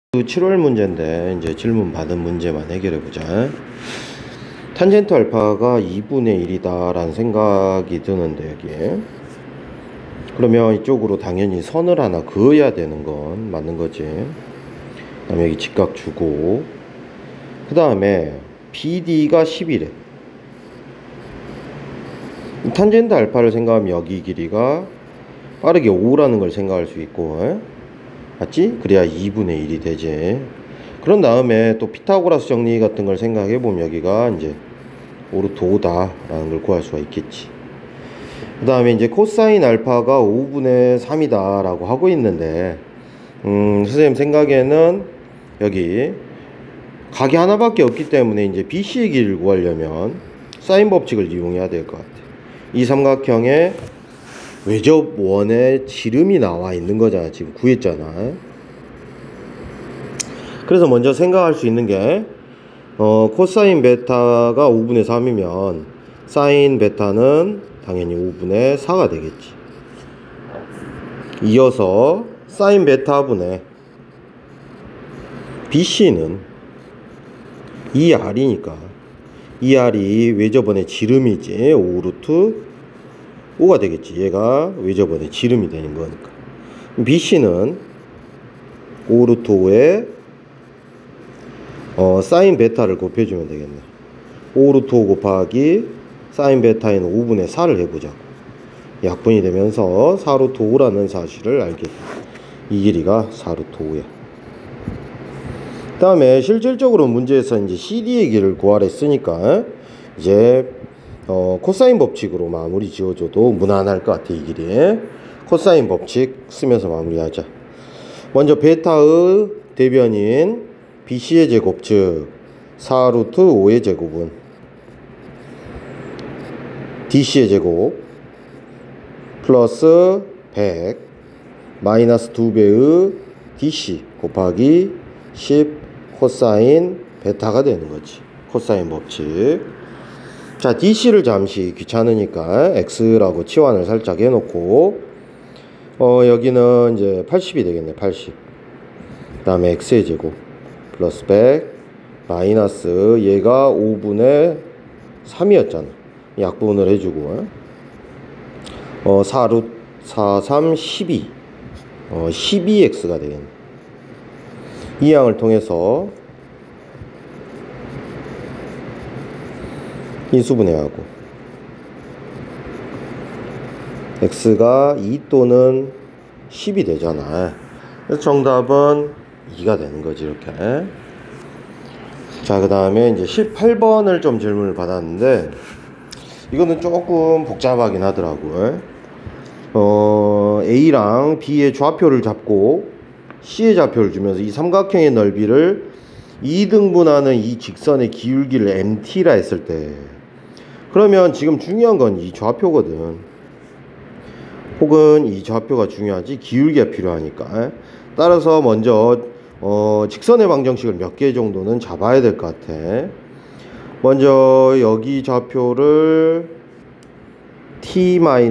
7월 문제인데 이제 질문 받은 문제만 해결해 보자. 탄젠트 알파가 2분의 1이다 라는 생각이 드는데, 여기에 그러면 이쪽으로 당연히 선을 하나 그어야 되는 건 맞는 거지. 그 다음에 여기 직각 주고, 그 다음에 BD가 10이래. 탄젠트 알파를 생각하면 여기 길이가 빠르게 5라는 걸 생각할 수 있고, 맞지? 그래야 2분의 1이 되지. 그런 다음에 또 피타고라스 정리 같은 걸 생각해 보면 여기가 이제 5루트 5다 라는 걸 구할 수가 있겠지. 그 다음에 이제 코사인 알파가 5분의 3이다 라고 하고 있는데, 선생님 생각에는 여기 각이 하나밖에 없기 때문에 이제 BC의 길이를 구하려면 사인 법칙을 이용해야 될 것 같아. 이 삼각형의 외접원에 지름이 나와 있는 거잖아. 지금 구했잖아. 그래서 먼저 생각할 수 있는 게 코사인 베타가 5분의 3이면 사인 베타는 당연히 5분의 4가 되겠지. 이어서 사인 베타분의 BC는 2R이니까 2R이 외접원의 지름이지 5루트 5가 되겠지. 얘가 외접원의 지름이 되는 거니까. BC는 5루트 5에 사인 베타를 곱해주면 되겠네. 5루트 5 곱하기 사인 베타에는 5분의 4를 해보자고. 약분이 되면서 4루트 5라는 사실을 알게 돼. 이 길이가 4루트 5야. 그 다음에 실질적으로 문제에서 이제 CD의 길이를 구하라 했으니까 이제 코사인 법칙으로 마무리 지어줘도 무난할 것 같아. 이 길이 코사인 법칙 쓰면서 마무리하자. 먼저 베타의 대변인 BC의 제곱, 즉 4루트 5의 제곱은 DC의 제곱 플러스 100 마이너스 2배의 DC 곱하기 10 코사인 베타가 되는 거지. 코사인 법칙. 자, DC를 잠시 귀찮으니까 X라고 치환을 살짝 해놓고 여기는 이제 80이 되겠네. 80. 그 다음에 X의 제곱 플러스 100 마이너스 얘가 5분의 3이었잖아. 약분을 해주고 4루트 4, 3, 12 12X가 되겠네. 이 양을 통해서 인수분해하고 X가 2 또는 10이 되잖아. 그래서 정답은 2가 되는 거지. 이렇게. 자, 그 다음에 이제 18번을 좀 질문을 받았는데 이거는 조금 복잡하긴 하더라고요. A랑 B의 좌표를 잡고 C의 좌표를 주면서 이 삼각형의 넓이를 2등분하는 이 직선의 기울기를 MT라 했을 때, 그러면 지금 중요한 건 이 좌표거든. 혹은 이 좌표가 중요하지 기울기가 필요하니까. 따라서 먼저 직선의 방정식을 몇 개 정도는 잡아야 될 것 같아. 먼저 여기 좌표를 t-1,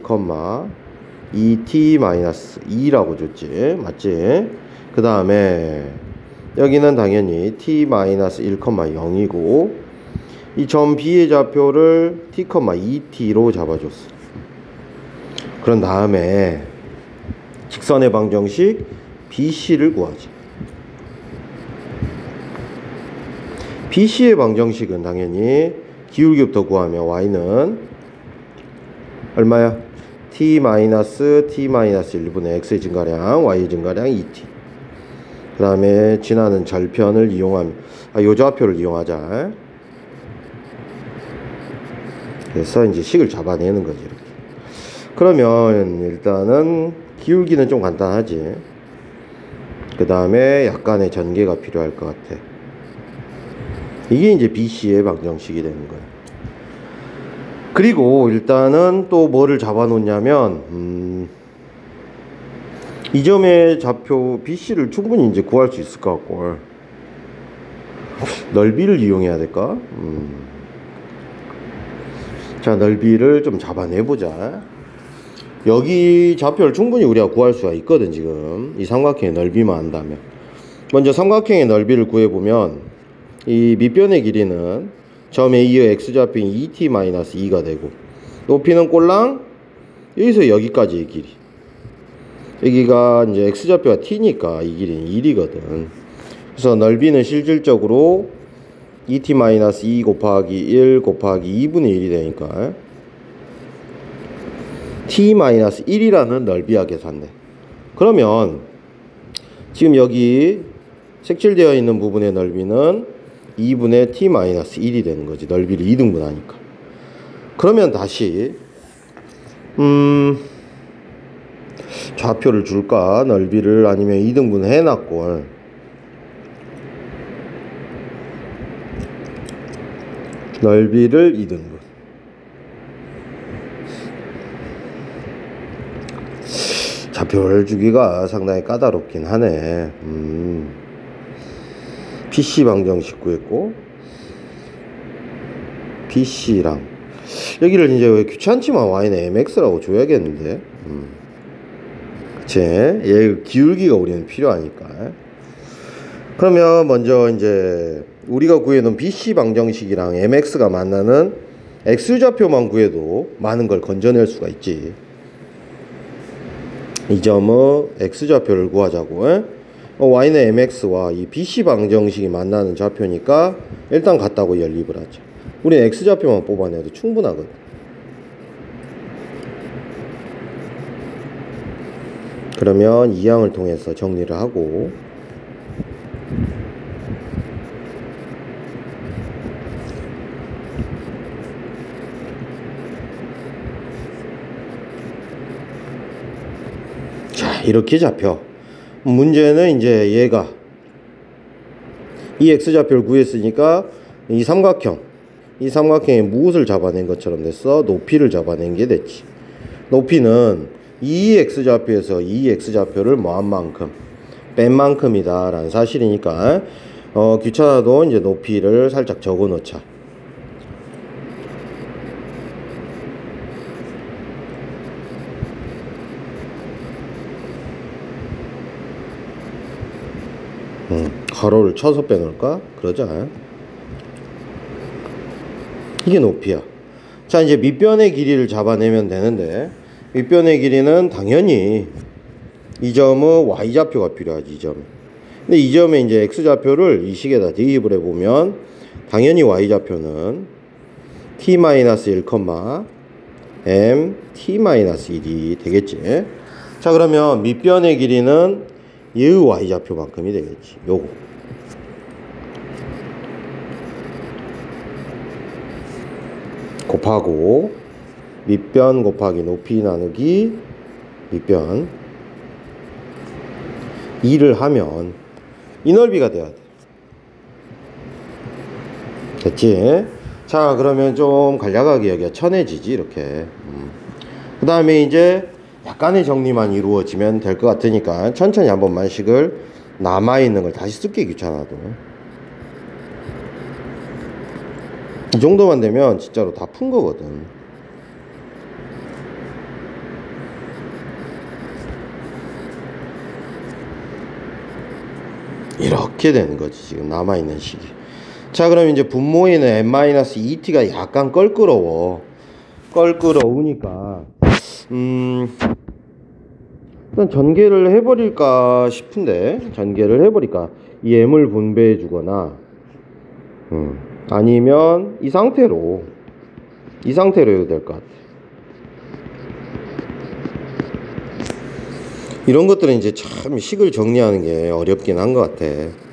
2t-2라고 줬지. 맞지? 그 다음에 여기는 당연히 t-1,0이고 이 점 B의 좌표를 t,2t로 잡아줬어. 그런 다음에 직선의 방정식 BC를 구하지. BC의 방정식은 당연히 기울기부터 구하면 y는 얼마야? t-1분의 x의 증가량, y의 증가량 2t. 그 다음에 지나는 절편을 이용하면 요 좌표를 이용하자. 그래서 이제 식을 잡아내는 거지. 이렇게. 그러면 일단은 기울기는 좀 간단하지. 그 다음에 약간의 전개가 필요할 것 같아. 이게 이제 BC의 방정식이 되는 거야. 그리고 일단은 또 뭐를 잡아 놓냐면 이 점의 좌표 BC를 충분히 이제 구할 수 있을 것 같고, 넓이를 이용해야 될까? 자, 넓이를 좀 잡아내보자. 여기 좌표를 충분히 우리가 구할 수가 있거든. 지금 이 삼각형의 넓이만 안다면 먼저 삼각형의 넓이를 구해보면 이 밑변의 길이는 점 A의 x좌표인 2t-2가 되고, 높이는 꼴랑 여기서 여기까지의 길이, 여기가 이제 x좌표가 t니까 이 길이는 1이거든. 그래서 넓이는 실질적으로 2t-2 곱하기 1 곱하기 2분의 1이 되니까 t-1이라는 넓이와 계산돼. 그러면 지금 여기 색칠되어 있는 부분의 넓이는 2분의 t-1이 되는 거지. 넓이를 2등분하니까. 그러면 다시 좌표를 줄까? 넓이를 아니면 2등분 해놨고, 넓이를 2등분. 좌표를 주기가 상당히 까다롭긴 하네. PC 방정식 구했고, PC랑 여기를 이제 왜 귀찮지만 y는 mx라고 줘야겠는데. 그치? 얘 기울기가 우리는 필요하니까. 그러면 먼저 이제 우리가 구해놓은 BC 방정식이랑 mx가 만나는 x좌표만 구해도 많은 걸 건져낼 수가 있지. 이 점의 x좌표를 구하자고. y는 mx와 이 BC 방정식이 만나는 좌표니까 일단 같다고 연립을 하죠. 우리는 x좌표만 뽑아내도 충분하거든. 그러면 이 항을 통해서 정리를 하고, 자, 이렇게 잡혀. 문제는 이제 얘가 이 x좌표를 구했으니까 이 삼각형에 무엇을 잡아낸 것처럼 됐어? 높이를 잡아낸 게 됐지. 높이는 이 x좌표에서 이 x좌표를 뭐한 만큼 뺀 만큼이다 라는 사실이니까 귀찮아도 이제 높이를 살짝 적어 놓자. 가로를 쳐서 빼놓을까? 그러자. 이게 높이야. 자, 이제 밑변의 길이를 잡아내면 되는데, 밑변의 길이는 당연히 이 점의 y좌표가 필요하지. 이 점에. 근데 이 점에 이제 x좌표를 이 식에다 대입을 해보면 당연히 y좌표는 t-1, m t-1이 되겠지. 자, 그러면 밑변의 길이는 얘의 y좌표만큼이 되겠지. 요거. 곱하고 밑변 곱하기 높이 나누기 밑변 2를 하면 이 넓이가 돼야 돼. 됐지? 자, 그러면 좀 간략하게 여기가 천해지지 이렇게. 그 다음에 이제 약간의 정리만 이루어지면 될 것 같으니까 천천히 한 번만 식을 남아있는 걸 다시 쓰기 귀찮아도 이 정도만 되면 진짜로 다 푼 거거든. 이렇게 되는 거지 지금 남아있는 식이. 자, 그럼 이제 분모에는 n-2t가 약간 껄끄러우니까 일단 전개를 해버릴까 싶은데, 전개를 해버릴까. 이 m을 분배해 주거나 아니면 이 상태로 해도 될 것 같아. 이런 것들은 이제 참 식을 정리하는 게 어렵긴 한 것 같아.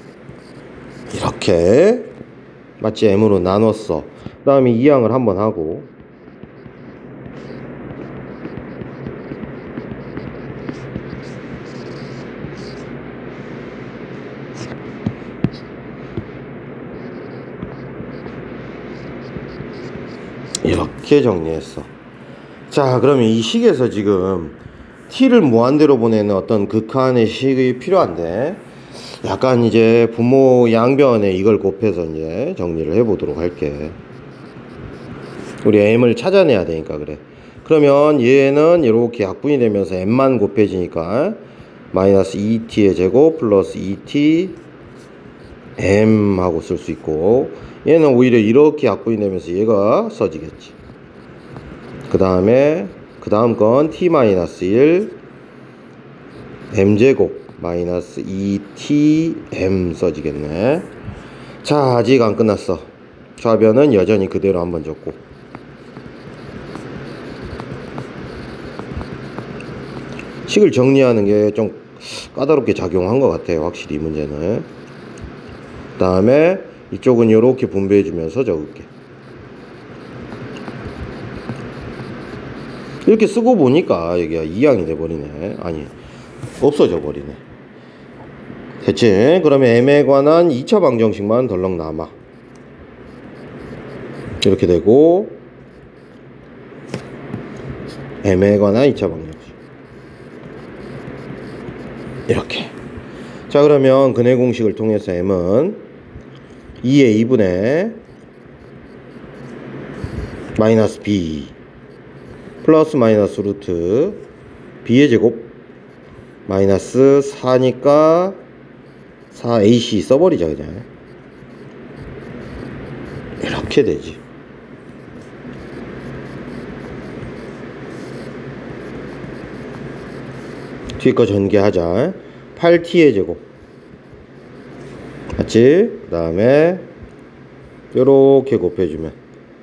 이렇게 마치 m으로 나눴어. 그 다음에 이 항을 한번 하고, 이렇게 정리했어. 자, 그러면 이 식에서 지금 t를 무한대로 보내는 어떤 극한의 식이 필요한데, 약간 이제 분모 양변에 이걸 곱해서 이제 정리를 해 보도록 할게. 우리 m을 찾아내야 되니까 그래. 그러면 얘는 이렇게 약분이 되면서 m만 곱해지니까 마이너스 2t의 제곱 플러스 2t M 하고 쓸 수 있고, 얘는 오히려 이렇게 약분이 되면서 얘가 써지겠지. 그 다음 건 t-1 m제곱 마이너스 2tm 써지겠네. 자, 아직 안 끝났어. 좌변은 여전히 그대로 한번 줬고, 식을 정리하는 게 좀 까다롭게 작용한 것 같아요, 확실히 이 문제는. 그 다음에 이쪽은 이렇게 분배해 주면서 적을게. 이렇게 쓰고 보니까 여기가 2항이 돼버리네. 아니, 없어져 버리네. 됐지? 그러면 m에 관한 2차 방정식만 덜렁 남아. 이렇게 되고, m에 관한 2차 방정식 이렇게. 자, 그러면 근해 공식을 통해서 m은 2의 2분의 마이너스 b 플러스 마이너스 루트 b의 제곱 마이너스 4니까 4ac 써버리자 그냥. 이렇게 되지. 뒤에 거 전개하자. 8t의 제곱 맞지? 그 다음에 요렇게 곱해주면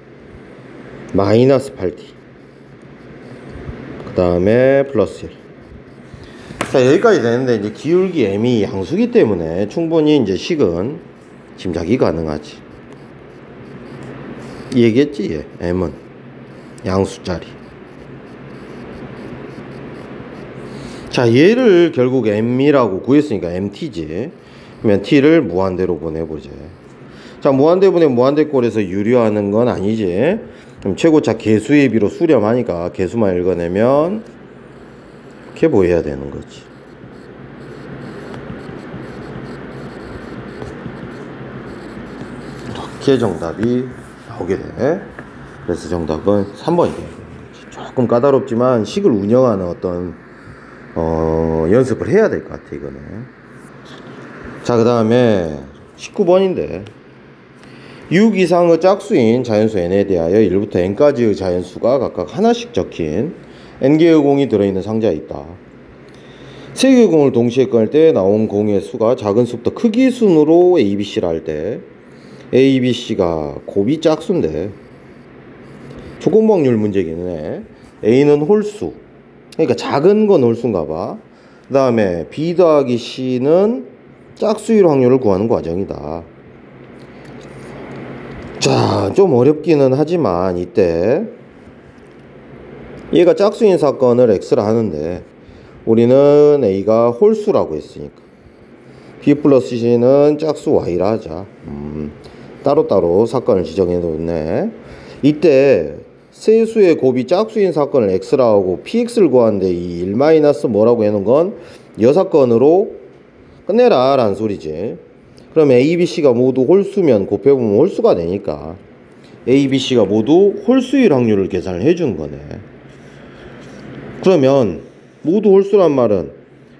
마이너스 8t, 그 다음에 플러스 1. 자, 여기까지 되는데 이제 기울기 m이 양수기 때문에 충분히 이제 식은 짐작이 가능하지. 얘기했지 얘. m은 양수짜리. 자, 얘를 결국 m이라고 구했으니까 mt지. 그러면 t를 무한대로 보내보자. 자, 무한대 분의 무한대꼴에서 유리하는 건 아니지. 그럼 최고차 개수의 비로 수렴하니까 개수만 읽어내면 이렇게 보여야 되는 거지. 이렇게 정답이 나오게 돼. 그래서 정답은 3번이 돼요. 조금 까다롭지만 식을 운영하는 어떤 연습을 해야 될 것 같아 이거는. 자, 그 다음에 19번인데 6 이상의 짝수인 자연수 n에 대하여 1부터 n까지의 자연수가 각각 하나씩 적힌 n개의 공이 들어있는 상자에 있다. 3개의 공을 동시에 꺼낼 때 나온 공의 수가 작은 수부터 크기 순으로 a, b, c라 할 때 a, b, c가 곱이 짝수인데 조건 확률 문제기는 해. a는 홀수, 그러니까 작은 건 홀수인가 봐. 그 다음에 b 더하기 c는 짝수일 확률을 구하는 과정이다. 자, 좀 어렵기는 하지만 이때 얘가 짝수인 사건을 x라 하는데 우리는 a가 홀수라고 했으니까 b 플러스 c는 짝수 y라 하자. 따로따로 사건을 지정해 놓네. 이때 세수의 곱이 짝수인 사건을 x라 하고 px를 구하는데 이 1 마이너스 뭐라고 해놓은 건 여 사건으로 끝내라 라는 소리지. 그럼 a, b, c가 모두 홀수면 곱해보면 홀수가 되니까 a, b, c가 모두 홀수일 확률을 계산을 해주는 거네. 그러면 모두 홀수란 말은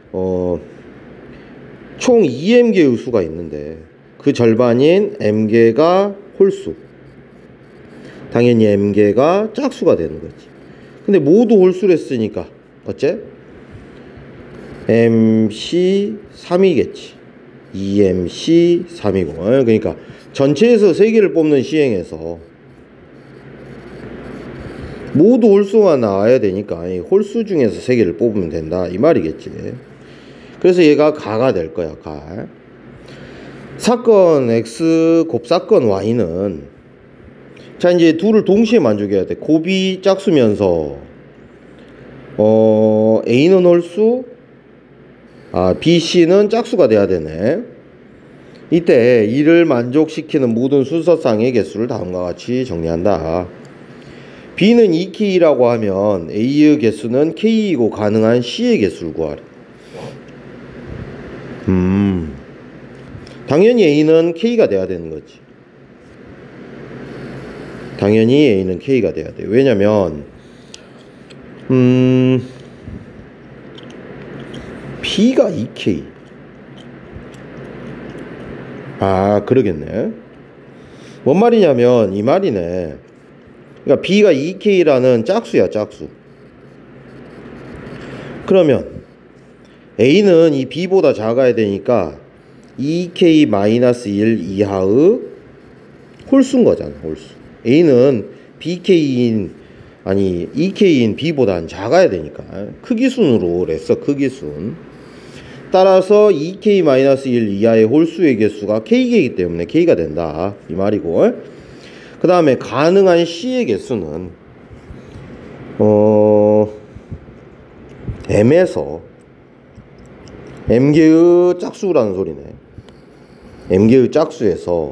총 2m개의 수가 있는데 그 절반인 m개가 홀수, 당연히 m개가 짝수가 되는 거지. 근데 모두 홀수를 했으니까 어째? mc 3이겠지. 2mc 3이고. 그러니까 전체에서 3개를 뽑는 시행에서 모두 홀수가 나와야 되니까 홀수 중에서 3개를 뽑으면 된다 이 말이겠지. 그래서 얘가 가가 될 거야. 가. 사건 x 곱 사건 y는 자 이제 둘을 동시에 만족해야 돼. 곱이 짝수면서 a는 홀수, bc는 짝수가 돼야 되네. 이때 이를 만족시키는 모든 순서상의 개수를 다음과 같이 정리한다. b는 2k라고 하면 a의 개수는 k이고 가능한 c의 개수를 구하래. 당연히 a는 k가 돼야 되는 거지. 당연히 a는 k가 돼야 돼. 왜냐면 b가 2k, 아, 그러겠네. 뭔 말이냐면 이 말이네. 그러니까 B가 2K라는 짝수야, 짝수. 그러면 A는 이 B보다 작아야 되니까 2K-1 이하의 홀수인 거잖아, 홀수. A는 BK인, 아니 2K인 B보다는 작아야 되니까 크기순으로 냈어, 크기순. 따라서 2K-1 이하의 홀수의 개수가 K이기 때문에 K가 된다, 이 말이고. 그 다음에 가능한 C의 개수는 M에서 M개의 짝수라는 소리네. M개의 짝수에서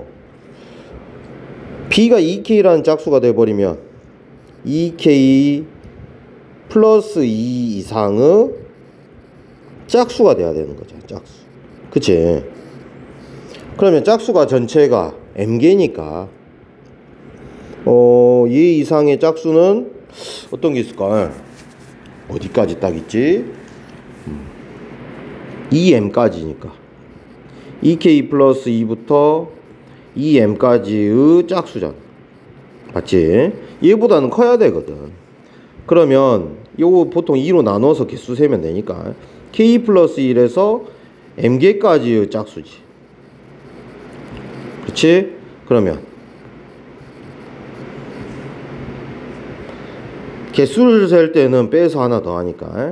B가 2K라는 짝수가 돼버리면 2K 플러스 2 이상의 짝수가 돼야 되는 거죠, 짝수. 그치? 그러면 짝수가 전체가 M개니까 이 이상의 짝수는 어떤 게 있을까? 어디까지 딱 있지? 2m까지니까 2k 플러스 2부터 2m까지의 짝수잖아. 맞지? 얘보다는 커야 되거든. 그러면 요거 보통 2로 나눠서 개수 세면 되니까 k 플러스 1에서 m개까지의 짝수지. 그치? 그러면 개수를 셀 때는 빼서 하나 더 하니까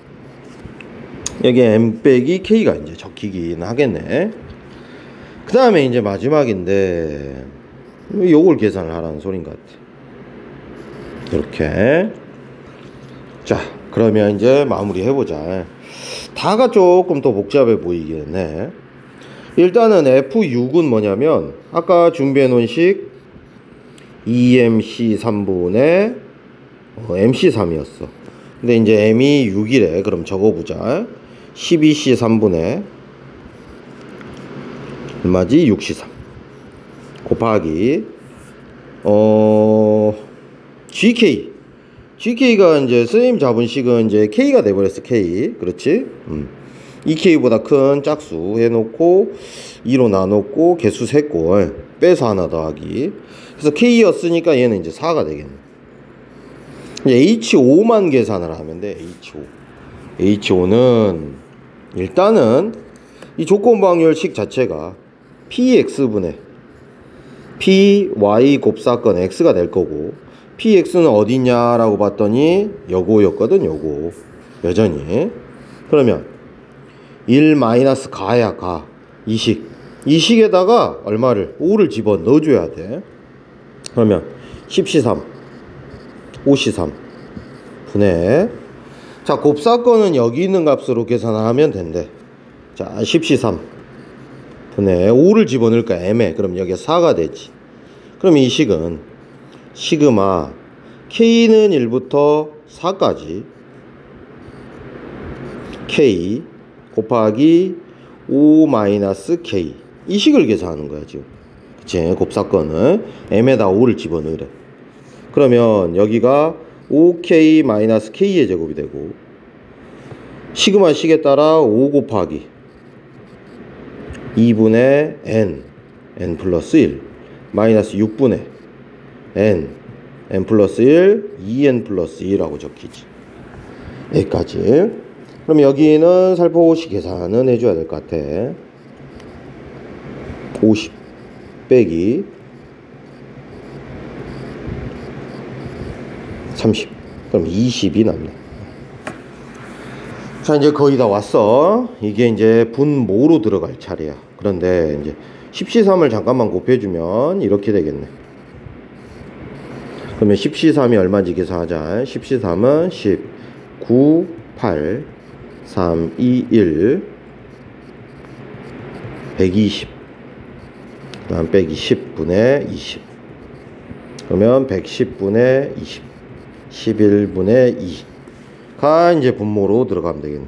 여기 m 빼기 k가 이제 적히긴 하겠네. 그 다음에 이제 마지막인데 요걸 계산을 하라는 소린 것 같아. 이렇게. 자, 그러면 이제 마무리 해보자. 다가 조금 더 복잡해 보이긴 해. 일단은 F6은 뭐냐면 아까 준비해 놓은 식 2MC3분의 MC3이었어. 근데 이제 M이 6이래. 그럼 적어보자. 12C3분의 얼마지? 6C3 곱하기 GK가 이제 선생님 잡은 식은 이제 K가 돼버렸어. K. 그렇지? 2K보다 큰 짝수 해놓고 2로 나눴고 개수 셌고 빼서 하나 더하기. 그래서 K였으니까 얘는 이제 4가 되겠네. 이제 H5만 계산을 하면 돼. H5는 일단은 이 조건방열식 자체가 PX분의 PY 곱사건 X가 될 거고, PX는 어디냐라고 봤더니 요거였거든. 요거 여전히. 그러면 1 마이너스 가야 가. 이 식에다가 얼마를 5를 집어 넣어줘야 돼. 그러면 10C3 5C3 분의, 자 곱사건은 여기 있는 값으로 계산하면 된대. 자 10C3 분의 5를 집어넣을까 M에. 그럼 여기가 4가 되지. 그럼 이 식은 시그마 K는 1부터 4까지 K 곱하기 5 마이너스 K, 이 식을 계산하는 거야 지금. 그치? 곱사건은 M에다 5를 집어넣으래. 그러면 여기가 5K 마이너스 K의 제곱이 되고, 시그마 식에 따라 5 곱하기 2분의 N 플러스 1 마이너스 6분의 N 플러스 1 2N 플러스 2라고 적히지. 여기까지. 그럼 여기는 살포시 계산은 해줘야 될 것 같아. 50 빼기 30, 그럼 20이 남네. 자, 이제 거의 다 왔어. 이게 이제 분모로 들어갈 차례야. 그런데 이제 10C3을 잠깐만 곱해주면 이렇게 되겠네. 그러면 10C3이 얼마인지 계산하자. 10C3은 10, 9, 8, 3, 2, 1, 120. 그 다음 빼기 10분의 20. 그러면 110분의 20. 11분의 2가 이제 분모로 들어가면 되겠네.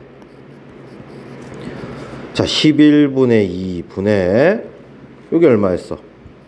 자, 11분의 2분의 여기 얼마였어?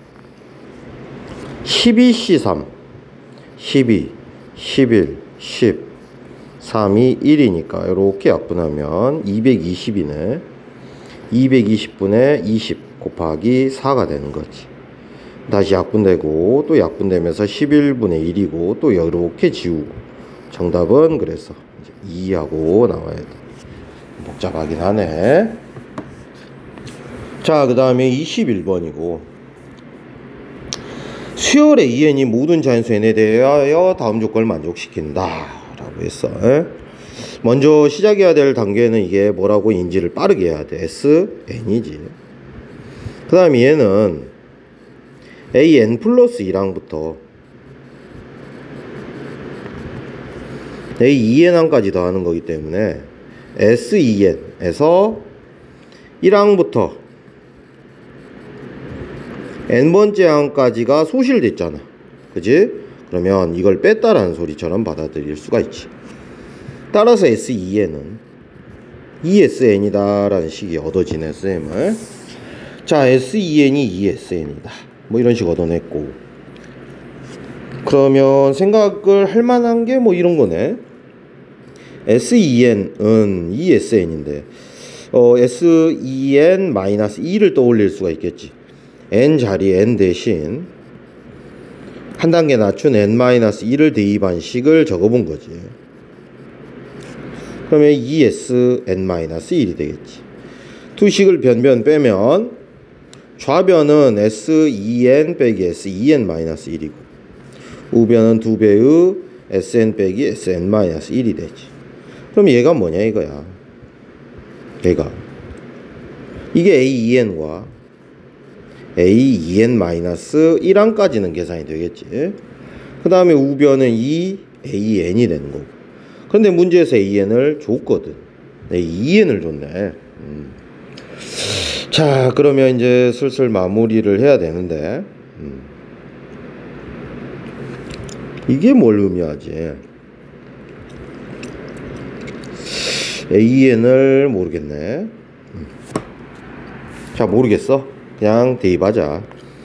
12C3 12 11 10 3이 1이니까 이렇게 약분하면 220이네. 220분의 20 곱하기 4가 되는 거지. 다시 약분되고 또 약분되면서 11분의 1이고 또 이렇게 지우고 정답은 그래서 2하고 나와야 돼. 복잡하긴 하네. 자, 그 다음에 21번이고 수열의 2n이 모든 자연수 n에 대하여 다음 조건을 만족시킨다 라고 했어. 먼저 시작해야 될 단계는 이게 뭐라고 인지를 빠르게 해야 돼. Sn이지. 그 다음에 얘는 an 플러스 2랑부터 a2n항까지 더하는 거기 때문에 S2n에서 1항부터 n번째 항까지가 소실됐잖아. 그지? 그러면 이걸 뺐다라는 소리처럼 받아들일 수가 있지. 따라서 S2n은 ESN이다 라는 식이 얻어지네, 쌤을. 자, S2n이 ESN이다 뭐 이런 식 얻어냈고, 그러면 생각을 할 만한 게 뭐 이런 거네. S2n은 ESN인데 S2n-2를 떠올릴 수가 있겠지. n 자리에 n 대신 한 단계 낮춘 n-1을 대입한 식을 적어본 거지. 그러면 ESN-1이 되겠지. 두 식을 변변 빼면 좌변은 S2n 빼기 S2n-1이고 우변은 2배의 Sn 빼기 Sn-1이 되지. 그럼 얘가 뭐냐 이거야. 얘가 이게 A2n과 A2n-1항까지는 계산이 되겠지. 그 다음에 우변은 이 AN이 되는 거고. 그런데 문제에서 AN을 줬거든. A2n을 줬네. 자, 그러면 이제 슬슬 마무리를 해야 되는데 이게 뭘 의미하지? AN을 모르겠네. 자, 모르겠어. 그냥 대입하자.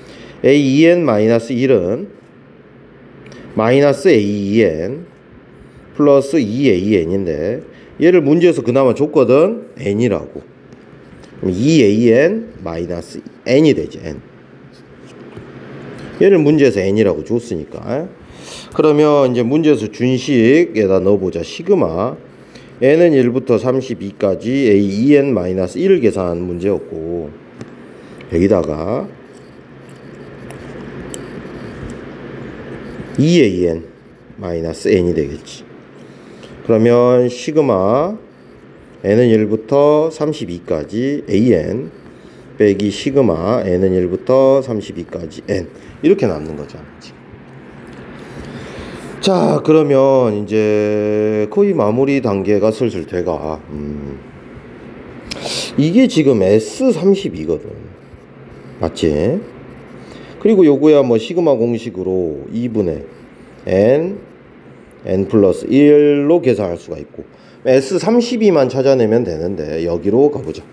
A2n-1은 마이너스 A2n 플러스 2AN인데 얘를 문제에서 그나마 줬거든. N이라고. 그럼 2AN-N이 되지. N. 얘를 문제에서 N이라고 줬으니까. 그러면 이제 문제에서 준식에다 넣어보자. 시그마 n은 1부터 32까지 A2n-1을 계산하는 문제였고, 여기다가 2AN-n이 되겠지. 그러면 시그마 n은 1부터 32까지 an 빼기 시그마 n은 1부터 32까지 n 이렇게 남는 거잖아 지금. 자, 그러면 이제 거의 마무리 단계가 슬슬 돼가. 이게 지금 S32거든. 맞지? 그리고 요거야 뭐 시그마 공식으로 2분의 n 플러스 1로 계산할 수가 있고, S32만 찾아내면 되는데 여기로 가보자.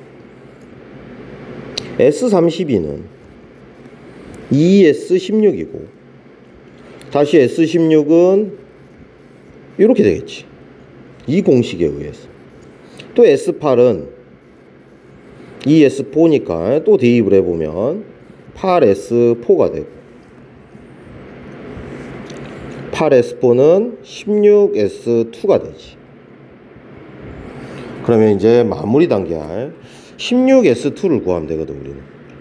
S32는 ES16이고 다시 S16은 이렇게 되겠지. 이 공식에 의해서. 또 S8은 ES4니까 또 대입을 해보면 8S4가 되고 8S4는 16S2가 되지. 그러면 이제 마무리 단계할 16S2를 구하면 되거든 우리는.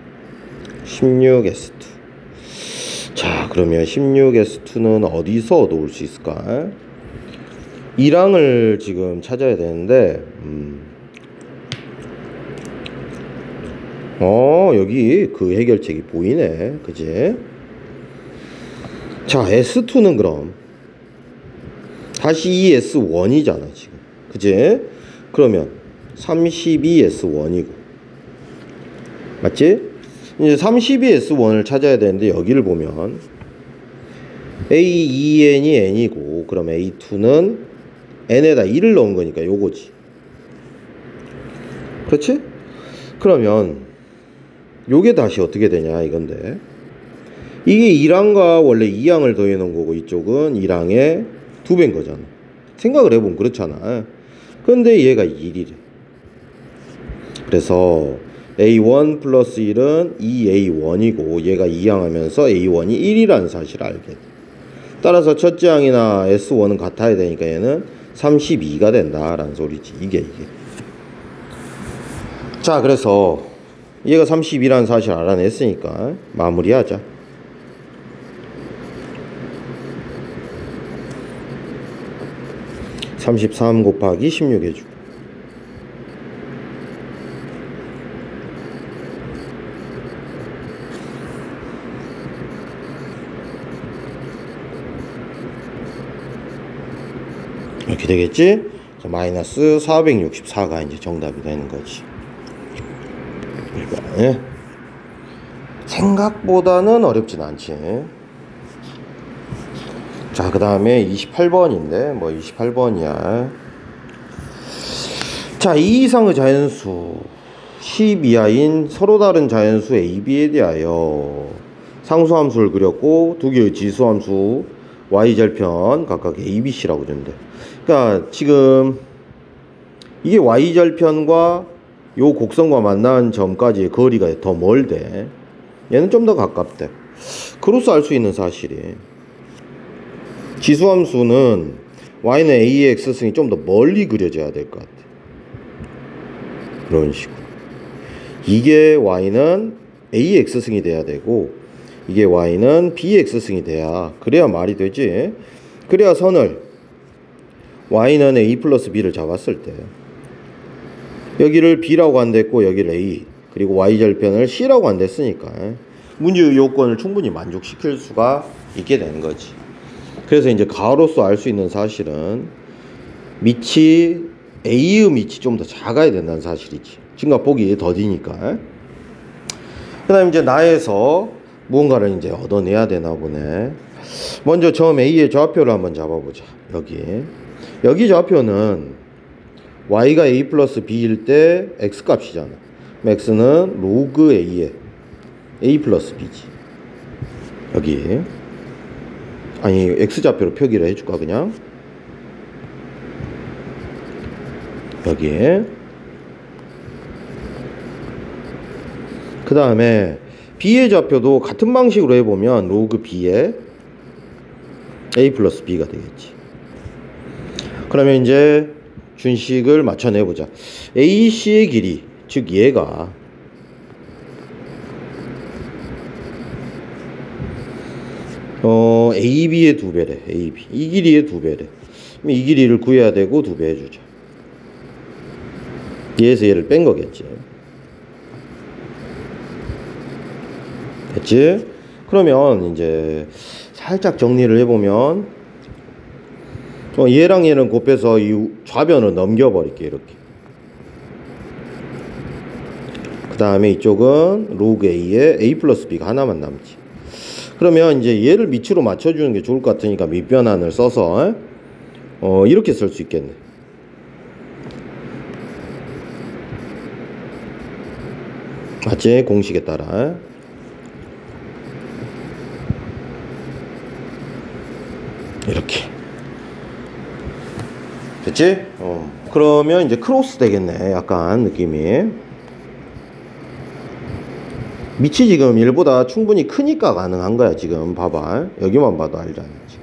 16S2. 자, 그러면 16S2는 어디서 얻어올 수 있을까? 1항을 지금 찾아야 되는데 여기 그 해결책이 보이네. 그지? 자, S2는 그럼 다시 ES1이잖아 지금. 그지? 그러면 32S1이고 맞지? 이제 32S1을 찾아야 되는데 여기를 보면 A2n이 n이고 그럼 A2는 n에다 1을 넣은 거니까 요거지. 그렇지? 그러면 요게 다시 어떻게 되냐 이건데, 이게 1항과 원래 2항을 더해 놓은 거고 이쪽은 1항의 2배인 거잖아. 생각을 해보면 그렇잖아. 근데 얘가 1이래. 그래서 A1 플러스 1은 2A1이고 얘가 2항하면서 A1이 1이라는 사실을 알게 돼. 따라서 첫째 항이나 S1은 같아야 되니까 얘는 32가 된다라는 소리지. 이게. 자, 그래서 얘가 32라는 사실을 알아냈으니까 마무리하자. (33) 곱하기 16 해주고 이렇게 되겠지? 자, 마이너스 464가 이제 정답이 되는 거지. 네. 생각보다는 어렵진 않지. 자, 그 다음에 28번인데 뭐 28번이야. 자, 2 이상의 자연수 10 이하인 서로 다른 자연수 A, B에 대하여 상수함수를 그렸고 두 개의 지수함수 y절편 각각 A, B, C라고 준대. 그러니까 지금 이게 y절편과 요 곡선과 만나는 점까지의 거리가 더 멀대. 얘는 좀 더 가깝대. 그로서 알 수 있는 사실이 지수함수는 y는 a의 x승이 좀 더 멀리 그려져야 될 것 같아. 이런 식으로 이게 y는 a의 x승이 돼야 되고 이게 y는 b의 x승이 돼야 그래야 말이 되지. 그래야 선을 y는 a 플러스 b를 잡았을 때 여기를 b라고 안 됐고 여기를 a 그리고 y절편을 c라고 안 됐으니까 문제의 요건을 충분히 만족시킬 수가 있게 되는 거지. 그래서 이제 가로서 알 수 있는 사실은 밑이 a의 밑이 좀 더 작아야 된다는 사실이지. 증가폭이 더디니까. 그 다음에 이제 나에서 무언가를 이제 얻어내야 되나 보네. 먼저 점 A의 좌표를 한번 잡아보자. 여기 좌표는 y가 a 플러스 b일 때 x 값이잖아. x는 로그 a의 a 플러스 b지. 여기 아니 x 좌표로 표기를 해줄까 그냥. 여기에 그 다음에 b의 좌표도 같은 방식으로 해보면 로그 b의 a 플러스 b가 되겠지. 그러면 이제 준식을 맞춰내보자. AC의 길이 즉 얘가 AB의 2배래. AB 이 길이의 2배래. 그럼 이 길이를 구해야 되고 2배 해주자. 얘에서 얘를 뺀 거겠지. 됐지? 그러면 이제 살짝 정리를 해보면 얘랑 얘는 곱해서 이 좌변을 넘겨버릴게. 이렇게. 그 다음에 이쪽은 로그 a에 a 플러스 b가 하나만 남지. 그러면 이제 얘를 밑으로 맞춰주는 게 좋을 것 같으니까 밑변환을 써서 이렇게 쓸 수 있겠네. 맞지? 공식에 따라. 이렇게. 됐지? 그러면 이제 크로스 되겠네. 약간 느낌이. 밑이 지금 1보다 충분히 크니까 가능한 거야. 지금 봐봐. 여기만 봐도 알잖아.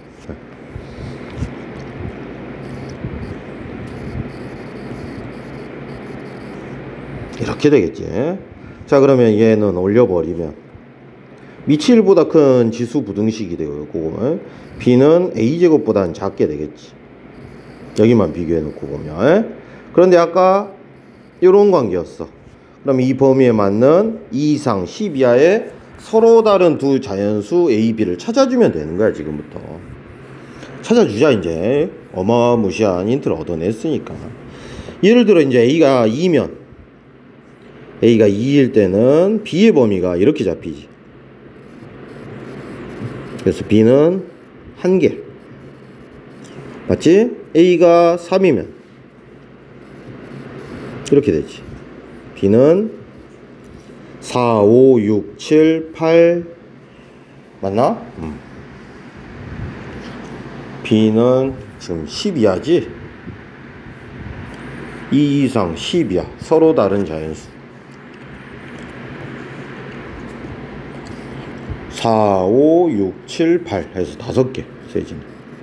이렇게 되겠지. 자, 그러면 얘는 올려버리면 밑이 1보다 큰 지수 부등식이 되고 b는 a제곱보다는 작게 되겠지. 여기만 비교해 놓고 보면. 그런데 아까 이런 관계였어. 그럼 이 범위에 맞는 2 이상 10 이하의 서로 다른 두 자연수 a, b를 찾아주면 되는 거야. 지금부터 찾아주자. 이제 어마무시한 힌트를 얻어냈으니까. 예를 들어 이제 a가 2면 a가 2일 때는 b의 범위가 이렇게 잡히지. 그래서 b는 1개 맞지? a가 3이면 이렇게 되지. b는 4, 5, 6, 7, 8 맞나? b는 지금 10 이하지? 2 이상 10 이하 서로 다른 자연수. 4, 5, 6, 7, 8 해서 5개 세진.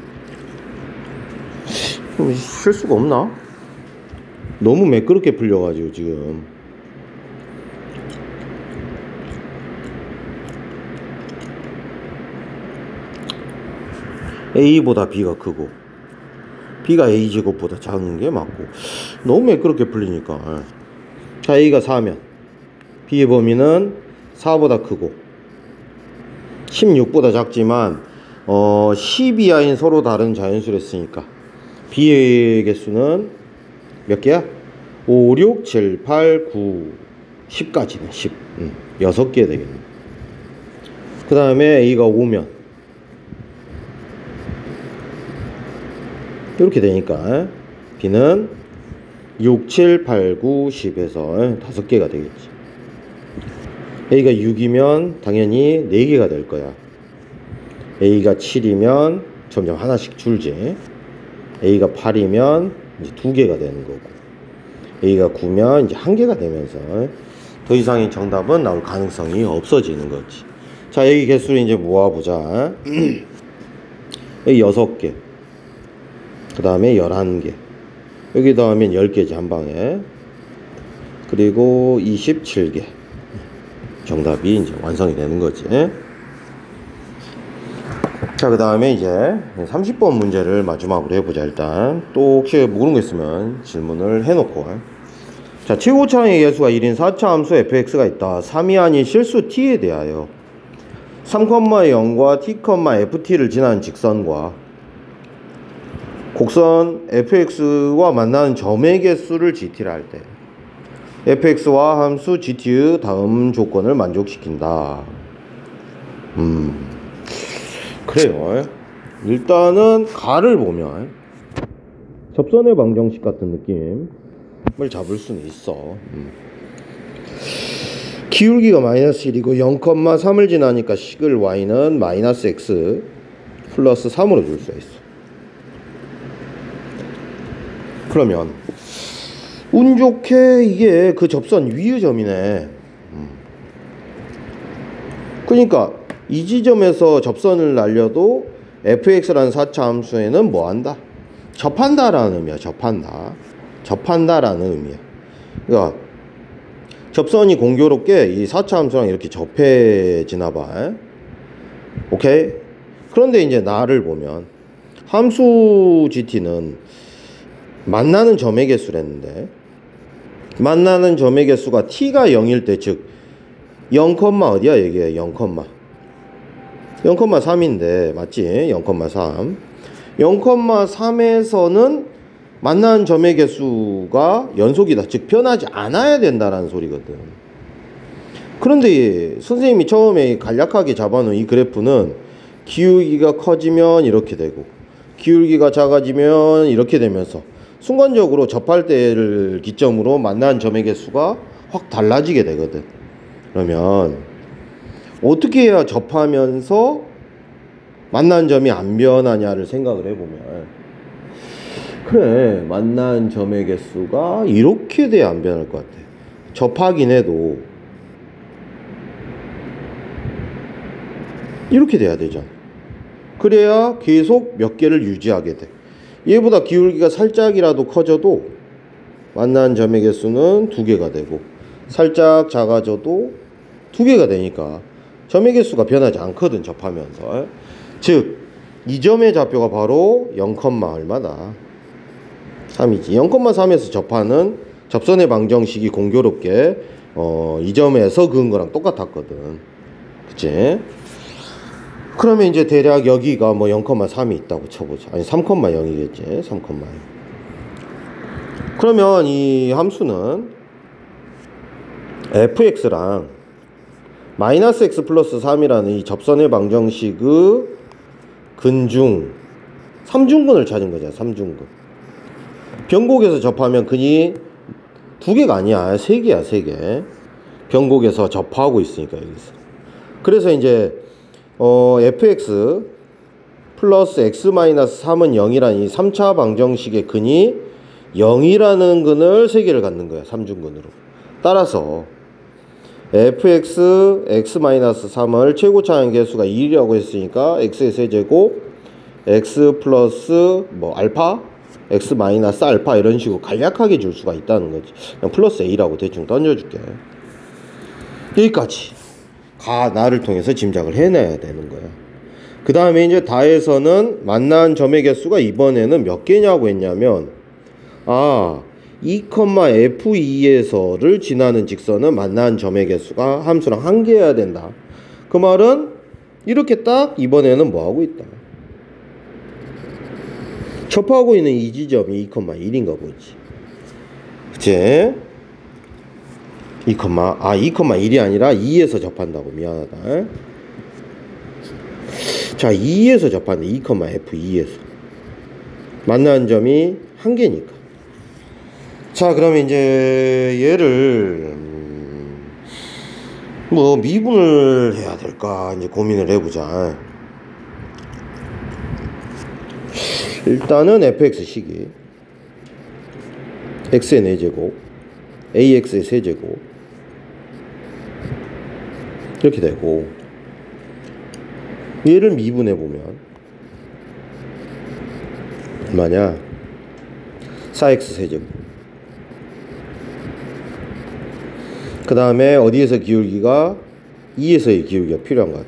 쉴 수가 없나? 너무 매끄럽게 풀려가지고 지금. A보다 B가 크고 B가 A제곱보다 작은 게 맞고, 너무 매끄럽게 풀리니까. 자, A가 4면 B의 범위는 4보다 크고 16보다 작지만 10 이하인 서로 다른 자연수를 했으니까 B의 개수는 몇 개야? 5, 6, 7, 8, 9, 10까지네. 10. 6개 되겠네. 그 다음에 A가 5면 이렇게 되니까 B는 6, 7, 8, 9, 10에서 5개가 되겠지. A가 6이면 당연히 4개가 될 거야. A가 7이면 점점 하나씩 줄지. A가 8이면 이제 2개가 되는 거고, A가 9면 이제 1개가 되면서 더 이상의 정답은 나올 가능성이 없어지는 거지. 자, A 개수를 이제 모아보자. A 6개, 그 다음에 11개, 여기다 하면 10개지 한 방에. 그리고 27개. 정답이 이제 완성이 되는 거지. 자, 그 다음에 이제 30번 문제를 마지막으로 해보자. 일단 또 혹시 모르는 거 있으면 질문을 해놓고. 자, 최고차항의 개수가 1인 4차 함수 fx가 있다. 3이 아닌 실수 t에 대하여 3,0과 t,ft를 지나는 직선과 곡선 fx와 만나는 점의 개수를 gt라 할 때 fx와 함수 gt의 다음 조건을 만족시킨다. 그래요. 일단은 가를 보면 접선의 방정식 같은 느낌을 잡을 수는 있어. 기울기가 마이너스 1이고 0,3을 지나니까 식을 y는 마이너스 x 플러스 3으로 줄 수가 있어. 그러면 운 좋게 이게 그 접선 위의 점이네. 그러니까 이 지점에서 접선을 날려도 fx라는 4차 함수에는 뭐 한다? 접한다라는 의미야. 접한다라는 의미야. 그러니까 접선이 공교롭게 이 4차 함수랑 이렇게 접해지나 봐. 오케이? 그런데 이제 나를 보면 함수 gt는 만나는 점의 개수랬는데, 만나는 점의 개수가 t가 0일 때, 즉 0, 어디야 여기에 0,3인데 맞지? 0,3 0,3에서는 만나는 점의 개수가 연속이다, 즉 변하지 않아야 된다라는 소리거든. 그런데 선생님이 처음에 간략하게 잡아놓은 이 그래프는 기울기가 커지면 이렇게 되고 기울기가 작아지면 이렇게 되면서 순간적으로 접할 때를 기점으로 만나는 점의 개수가 확 달라지게 되거든. 그러면 어떻게 해야 접하면서 만나는 점이 안 변하냐를 생각을 해보면, 그래, 만나는 점의 개수가 이렇게 돼야 안 변할 것 같아. 접하긴 해도 이렇게 돼야 되잖아. 그래야 계속 몇 개를 유지하게 돼. 얘보다 기울기가 살짝이라도 커져도 만나는 점의 개수는 2개가 되고, 살짝 작아져도 2개가 되니까 점의 개수가 변하지 않거든, 접하면서. 즉 이 점의 좌표가 바로 0, 얼마다? 3이지. 0,3에서 접하는 접선의 방정식이 공교롭게 이 점에서 그은 거랑 똑같았거든. 그치? 그러면 이제 대략 여기가 뭐 0,3이 있다고 쳐보자. 아니 3,0이겠지. 3,0. 그러면 이 함수는 fx랑 마이너스 x 플러스 3이라는 이 접선의 방정식의 근중 3중근을 찾은 거잖아. 3중근. 변곡에서 접하면 근이 2개가 아니야. 3개야. 3개. 변곡에서 접하고 있으니까 여기서. 그래서 이제 fx 플러스 x 마이너스 3은 0이라는 이 3차 방정식의 근이 0이라는 근을 3개를 갖는 거야. 3중근으로. 따라서 fx x-3을 최고차항 개수가 2라고 했으니까 x의 세제곱 x 플러스 뭐 알파 x 마이너스 알파 이런 식으로 간략하게 줄 수가 있다는 거지. 그냥 플러스 a라고 대충 던져줄게. 여기까지 나를 통해서 짐작을 해내야 되는 거야. 그 다음에 이제 다에서는 만난 점의 개수가 이번에는 몇 개냐고 했냐면 2,f2에서를 지나는 직선은 만난 점의 개수가 함수랑 1개여야 된다. 그 말은 이렇게 딱 이번에는 뭐하고 있다. 접하고 있는 이 지점이 2,1인가 보지. 그치? 2,1이 아니라 2에서 접한다고. 미안하다. 자, 2에서 접한다. 2,f2에서. 만나는 점이 1개니까. 자, 그러면 이제 얘를 뭐 미분을 해야 될까 이제 고민을 해보자. 일단은 fx 식이 x의 4제곱 ax의 세제곱 이렇게 되고, 얘를 미분해보면 얼마냐? 4x 세제곱. 그 다음에 어디에서 기울기가 2에서의 기울기가 필요한 것 같아.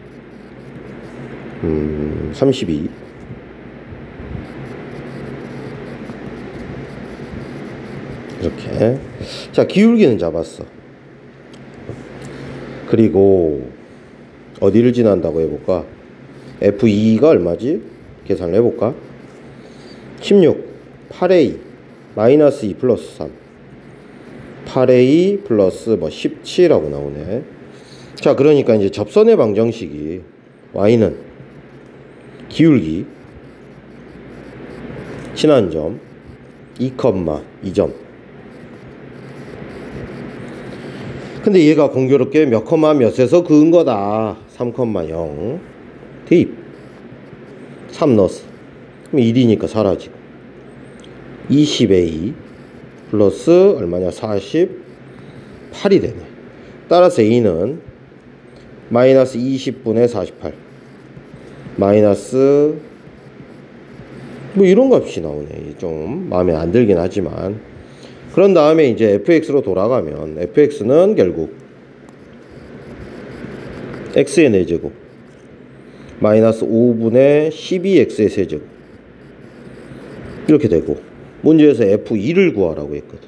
32. 이렇게. 자, 기울기는 잡았어. 그리고 어디를 지난다고 해볼까? F2가 얼마지? 계산을 해볼까? 16 8A 마이너스 2 플러스 3 8A 플러스 뭐 17라고 나오네. 자, 그러니까 이제 접선의 방정식이 Y는 기울기 친한 점 2,2점. 근데 얘가 공교롭게 몇 컴마 몇에서 그은 거다. 3,0 대입 3 넣었어. 그럼 1이니까 사라지고 20A 플러스 얼마냐? 48이 되네. 따라서 A는 마이너스 20분의 48 마이너스 뭐 이런 값이 나오네. 좀 마음에 안 들긴 하지만. 그런 다음에 이제 fx로 돌아가면 fx는 결국 x의 4제곱 마이너스 5분의 12x의 세제곱 이렇게 되고, 문제에서 f2를 구하라고 했거든.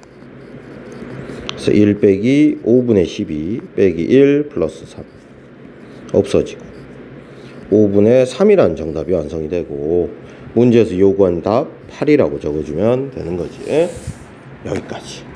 그래서 1 빼기 5분의 12 빼기 1 플러스 3 없어지고 5분의 3이라는 정답이 완성이 되고, 문제에서 요구한 답 8이라고 적어주면 되는 거지. 여기까지.